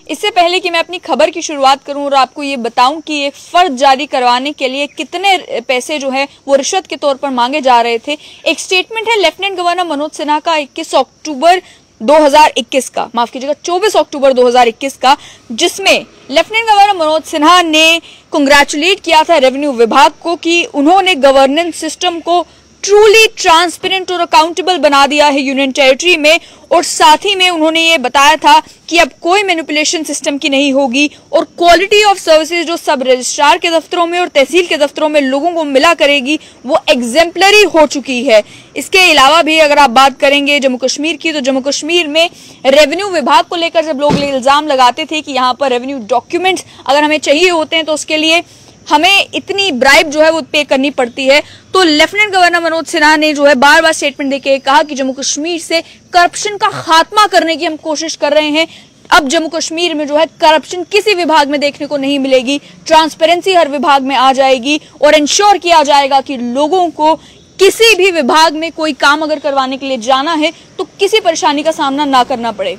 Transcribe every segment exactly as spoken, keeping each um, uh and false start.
इससे पहले कि मैं अपनी खबर की शुरुआत करूं और आपको ये बताऊं कि एक फर्द जारी करवाने के लिए कितने पैसे जो है वो रिश्वत के तौर पर मांगे जा रहे थे, एक स्टेटमेंट है लेफ्टिनेंट गवर्नर मनोज सिन्हा का इक्कीस अक्टूबर दो हज़ार इक्कीस का, माफ कीजिएगा चौबीस अक्टूबर दो हज़ार इक्कीस का, जिसमें लेफ्टिनेंट गवर्नर मनोज सिन्हा ने कंग्रेचुलेट किया था रेवेन्यू विभाग को कि उन्होंने गवर्नेंस सिस्टम को ट्रूली ट्रांसपेरेंट और अकाउंटेबल बना दिया है यूनियन टेरिटरी में, और साथ ही में उन्होंने ये बताया था कि अब कोई मैनिपुलेशन सिस्टम की नहीं होगी और क्वालिटी ऑफ सर्विसेज जो सब रजिस्ट्रार के दफ्तरों में और तहसील के दफ्तरों में लोगों को मिला करेगी वो एग्जेम्पलरी हो चुकी है। इसके अलावा भी अगर आप बात करेंगे जम्मू कश्मीर की, तो जम्मू कश्मीर में रेवेन्यू विभाग को लेकर जब लोग इल्जाम लगाते थे कि यहाँ पर रेवेन्यू डॉक्यूमेंट्स अगर हमें चाहिए होते हैं तो उसके लिए हमें इतनी ब्राइब जो है वो पे करनी पड़ती है, तो लेफ्टिनेंट गवर्नर मनोज सिन्हा ने जो है बार बार स्टेटमेंट देके कहा कि जम्मू कश्मीर से करप्शन का खात्मा करने की हम कोशिश कर रहे हैं। अब जम्मू कश्मीर में जो है करप्शन किसी विभाग में देखने को नहीं मिलेगी, ट्रांसपेरेंसी हर विभाग में आ जाएगी और इंश्योर किया जाएगा कि लोगों को किसी भी विभाग में कोई काम अगर करवाने के लिए जाना है तो किसी परेशानी का सामना ना करना पड़े।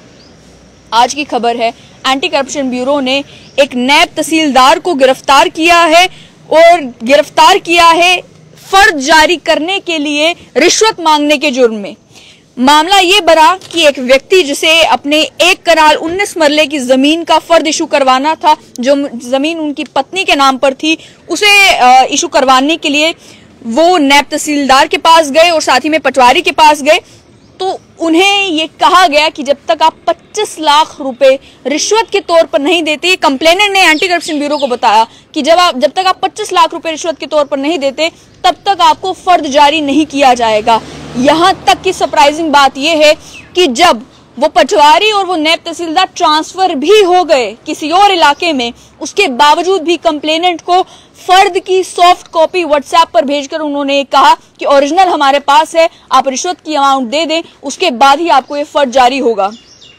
आज की खबर है एंटी करप्शन ब्यूरो ने एक नैब तहसीलदार को गिरफ्तार किया है और गिरफ्तार किया है फर्द जारी करने के लिए रिश्वत मांगने के जुर्म में। मामला ये बना कि एक व्यक्ति जिसे अपने एक कनाल उन्नीस मरले की जमीन का फर्द इशू करवाना था, जो जमीन उनकी पत्नी के नाम पर थी, उसे इशू करवाने के लिए वो नैब तहसीलदार के पास गए और साथ ही में पटवारी के पास गए, तो उन्हें ये कहा गया कि जब तक आप पच्चीस लाख रुपए रिश्वत के तौर पर नहीं देते, कंप्लेनेंट ने एंटी करप्शन ब्यूरो को बताया कि जब आप जब तक आप पच्चीस लाख रुपए रिश्वत के तौर पर नहीं देते तब तक आपको फर्द जारी नहीं किया जाएगा। यहां तक की सरप्राइजिंग बात यह है कि जब वो पटवारी और वो नैब तहसीलदार ट्रांसफर भी हो गए किसी और इलाके में, उसके बावजूद भी कंप्लेनेंट को फर्द की सॉफ्ट कॉपी व्हाट्सएप पर भेजकर उन्होंने कहा कि ओरिजिनल हमारे पास है, आप रिश्वत की अमाउंट दे दें, उसके बाद ही आपको ये फर्द जारी होगा।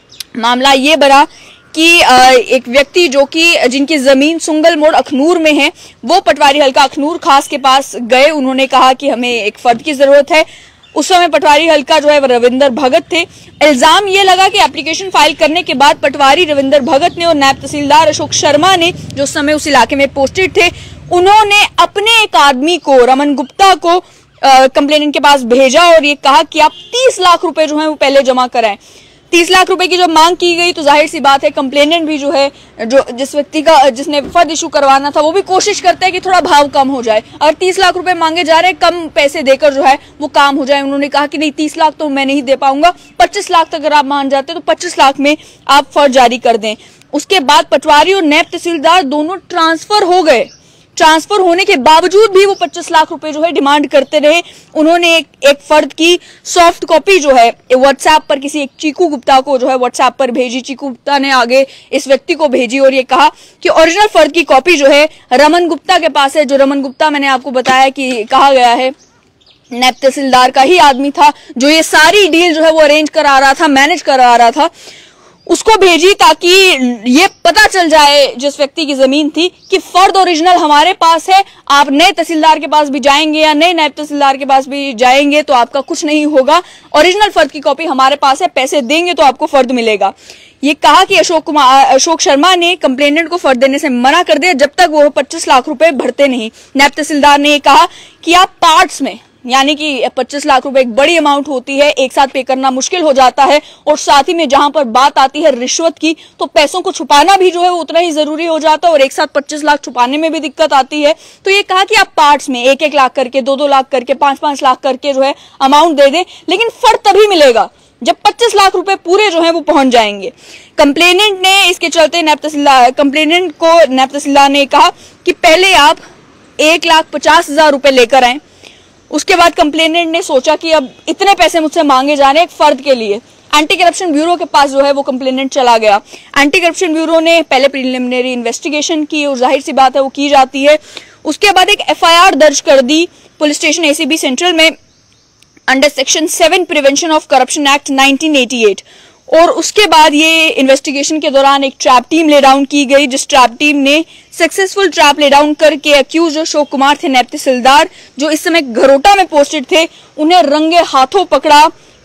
मामला ये बना कि एक व्यक्ति जो कि जिनकी जमीन सुंगल मोड़ अखनूर में है, वो पटवारी हल्का अखनूर खास के पास गए। उन्होंने कहा कि हमें एक फर्द की जरूरत है। उस समय पटवारी हल्का जो है रविंदर भगत थे। इल्जाम ये लगा कि एप्लीकेशन फाइल करने के बाद पटवारी रविंदर भगत ने और नायब तहसीलदार अशोक शर्मा ने, जो उस समय उस इलाके में पोस्टेड थे, उन्होंने अपने एक आदमी को, रमन गुप्ता को, कंप्लेनेंट के पास भेजा और ये कहा कि आप तीस लाख रुपए जो है वो पहले जमा कराएं। तीस लाख रुपए की जब मांग की गई तो जाहिर सी बात है कंप्लेनेंट भी जो है, जो जिस व्यक्ति का जिसने फर्द इशू करवाना था, वो भी कोशिश करता है कि थोड़ा भाव कम हो जाए। अगर तीस लाख रुपए मांगे जा रहे हैं, कम पैसे देकर जो है वो काम हो जाए। उन्होंने कहा कि नहीं, तीस लाख तो मैं नहीं दे पाऊंगा, पच्चीस लाख तक अगर आप मान जाते तो पच्चीस लाख में आप फर्द जारी कर दें। उसके बाद पटवारी और नायब तहसीलदार दोनों ट्रांसफर हो गए। ट्रांसफर होने के बावजूद भी वो पच्चीस लाख रुपए जो है डिमांड करते रहे। उन्होंने एक, एक फर्द की सॉफ्ट कॉपी जो है व्हाट्सएप पर किसी एक चीकू गुप्ता को जो है व्हाट्सएप पर भेजी। चीकू गुप्ता ने आगे इस व्यक्ति को भेजी और ये कहा कि ओरिजिनल फर्द की कॉपी जो है रमन गुप्ता के पास है। जो रमन गुप्ता मैंने आपको बताया कि कहा गया है नायब तहसीलदार का ही आदमी था, जो ये सारी डील जो है वो अरेंज करा रहा था, मैनेज करा रहा था। उसको भेजी ताकि ये पता चल जाए जिस व्यक्ति की जमीन थी कि फर्द ओरिजिनल हमारे पास है। आप नए तहसीलदार के पास भी जाएंगे या नए नायब तहसीलदार के पास भी जाएंगे तो आपका कुछ नहीं होगा, ओरिजिनल फर्द की कॉपी हमारे पास है, पैसे देंगे तो आपको फर्द मिलेगा। ये कहा कि अशोक कुमार अशोक शर्मा ने कंप्लेनेंट को फर्द देने से मना कर दिया जब तक वो पच्चीस लाख रुपए भरते नहीं। नायब तहसीलदार ने ये कहा कि आप पार्ट्स में, यानी कि पच्चीस लाख रुपए एक बड़ी अमाउंट होती है, एक साथ पे करना मुश्किल हो जाता है, और साथ ही में जहां पर बात आती है रिश्वत की तो पैसों को छुपाना भी जो है उतना ही जरूरी हो जाता है और एक साथ पच्चीस लाख छुपाने में भी दिक्कत आती है। तो ये कहा कि आप पार्ट्स में एक एक लाख करके, दो दो लाख करके, पांच पांच लाख करके जो है अमाउंट दे दें, लेकिन फर्द तभी मिलेगा जब पच्चीस लाख रुपए पूरे जो है वो पहुंच जाएंगे। कंप्लेनेंट ने इसके चलते नायब तहसीलदार कंप्लेनेंट को नायब तहसीलदार ने कहा कि पहले आप एक लाख पचास हजार रुपए लेकर आए। उसके बाद कंप्लेनेंट ने सोचा कि अब इतने पैसे मुझसे मांगे जा रहे हैं एक फर्द के लिए। एंटी करप्शन ब्यूरो के पास जो है वो कंप्लेनेंट चला गया। एंटी करप्शन ब्यूरो ने पहले प्रिलिमिनरी इन्वेस्टिगेशन की और जाहिर सी बात है वो की जाती है। उसके बाद एक एफ आई आर दर्ज कर दी police station A C B central में under section seven prevention of corruption act nineteen eighty eight. और उसके बाद ये इन्वेस्टिगेशन के दौरान एक ट्रैप टीम ले डाउन की गई, जिस ट्रैप टीम ने सक्सेसफुल ट्रैप ले डाउन करके अक्यूज अशोक कुमार थे नायब तहसीलदार, जो इस समय घरोटा में पोस्टेड थे, उन्हें रंगे हाथों पकड़ा।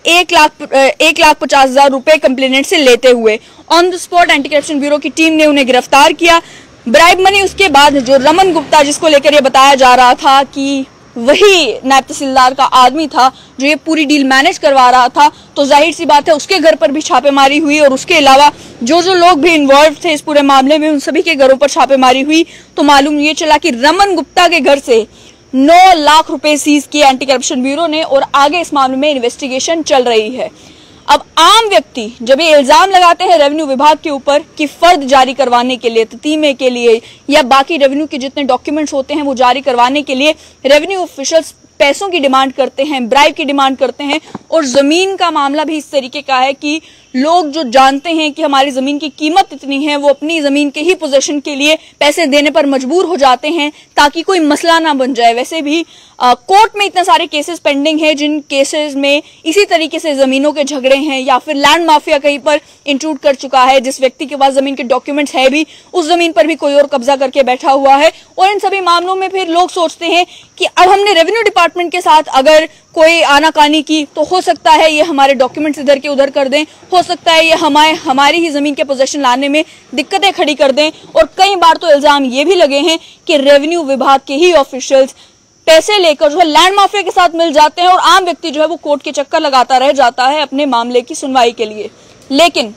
एक लाख एक लाख पचास हजार रुपए कंप्लेनेंट से लेते हुए। On the spot anti corruption bureau की टीम ने उन्हें गिरफ्तार किया। ब्राइब मनी उसके बाद जो रमन गुप्ता, जिसको लेकर ये बताया जा रहा था कि वही नायब तहसीलदार का आदमी था जो ये पूरी डील मैनेज करवा रहा था, तो जाहिर सी बात है उसके घर पर भी छापेमारी हुई और उसके अलावा जो जो लोग भी इन्वॉल्व थे इस पूरे मामले में उन सभी के घरों पर छापेमारी हुई। तो मालूम ये चला कि रमन गुप्ता के घर से नौ लाख रुपए सीज किए एंटी करप्शन ब्यूरो ने और आगे इस मामले में इन्वेस्टिगेशन चल रही है। अब आम व्यक्ति जब ये इल्जाम लगाते हैं रेवेन्यू विभाग के ऊपर कि फर्द जारी करवाने के लिए, ततीमे के लिए या बाकी रेवेन्यू के जितने डॉक्यूमेंट्स होते हैं वो जारी करवाने के लिए रेवेन्यू ऑफिशियल्स पैसों की डिमांड करते हैं, ब्राइब की डिमांड करते हैं, और जमीन का मामला भी इस तरीके का है कि लोग जो जानते हैं कि हमारी जमीन की कीमत इतनी है वो अपनी जमीन के ही पोजीशन के लिए पैसे देने पर मजबूर हो जाते हैं ताकि कोई मसला ना बन जाए। वैसे भी आ, कोर्ट में इतने सारे केसेस पेंडिंग हैं जिन केसेस में इसी तरीके से जमीनों के झगड़े हैं या फिर लैंड माफिया कहीं पर इंट्रूड कर चुका है, जिस व्यक्ति के पास जमीन के डॉक्यूमेंट्स है भी उस जमीन पर भी कोई और कब्जा करके बैठा हुआ है। और इन सभी मामलों में फिर लोग सोचते हैं कि अब हमने रेवेन्यू डिपार्टमेंट के साथ अगर कोई आनाकानी की तो हो सकता है ये हमारे डॉक्यूमेंट्स इधर के उधर कर दें, हो सकता है ये हमारे हमारी ही जमीन के पोजीशन लाने में दिक्कतें खड़ी कर दें। और कई बार तो इल्जाम ये भी लगे हैं कि रेवेन्यू विभाग के ही ऑफिशियल्स पैसे लेकर जो है लैंड माफिया के साथ मिल जाते हैं और आम व्यक्ति जो है वो कोर्ट के चक्कर लगाता रह जाता है अपने मामले की सुनवाई के लिए। लेकिन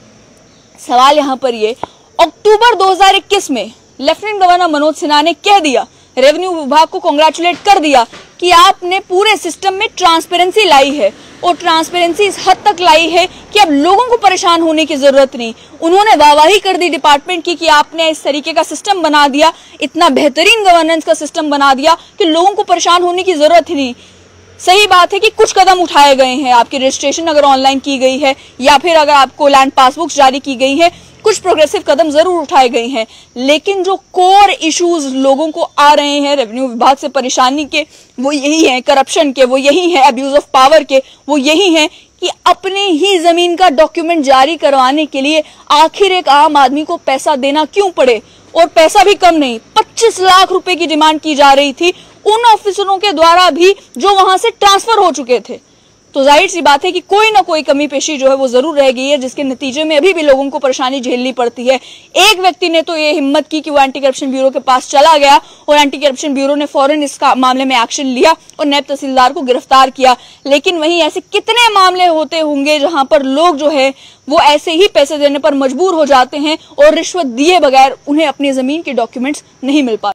सवाल यहाँ पर ये, अक्टूबर दो हज़ार इक्कीस में लेफ्टिनेंट गवर्नर मनोज सिन्हा ने कह दिया, रेवेन्यू विभाग को कांग्रेचुलेट कर दिया कि आपने पूरे सिस्टम में ट्रांसपेरेंसी लाई है, और ट्रांसपेरेंसी इस हद तक लाई है कि अब लोगों को परेशान होने की जरूरत नहीं। उन्होंने वाहवाही कर दी डिपार्टमेंट की कि आपने इस तरीके का सिस्टम बना दिया, इतना बेहतरीन गवर्नेंस का सिस्टम बना दिया कि लोगों को परेशान होने की जरूरत ही नहीं। सही बात है कि कुछ कदम उठाए गए हैं, आपकी रजिस्ट्रेशन अगर ऑनलाइन की गई है या फिर अगर आपको लैंड पासबुक्स जारी की गई है, कुछ प्रोग्रेसिव कदम जरूर उठाए गए हैं, लेकिन जो कोर इश्यूज लोगों को आ रहे हैं रेवेन्यू विभाग से परेशानी के, वो यही है करप्शन के, वो यही है अब्यूज ऑफ पावर के, वो यही है कि अपने ही जमीन का डॉक्यूमेंट जारी करवाने के लिए आखिर एक आम आदमी को पैसा देना क्यों पड़े। और पैसा भी कम नहीं, पच्चीस लाख रुपए की डिमांड की जा रही थी उन ऑफिसरों के द्वारा भी जो वहां से ट्रांसफर हो चुके थे। तो जाहिर सी बात है कि कोई ना कोई कमी पेशी जो है वो जरूर रह गई है, जिसके नतीजे में अभी भी लोगों को परेशानी झेलनी पड़ती है। एक व्यक्ति ने तो ये हिम्मत की कि वो एंटी करप्शन ब्यूरो के पास चला गया और एंटी करप्शन ब्यूरो ने फौरन इस मामले में एक्शन लिया और नायब तहसीलदार को गिरफ्तार किया। लेकिन वहीं ऐसे कितने मामले होते होंगे जहां पर लोग जो है वो ऐसे ही पैसे देने पर मजबूर हो जाते हैं और रिश्वत दिए बगैर उन्हें अपनी जमीन के डॉक्यूमेंट्स नहीं मिल पाते।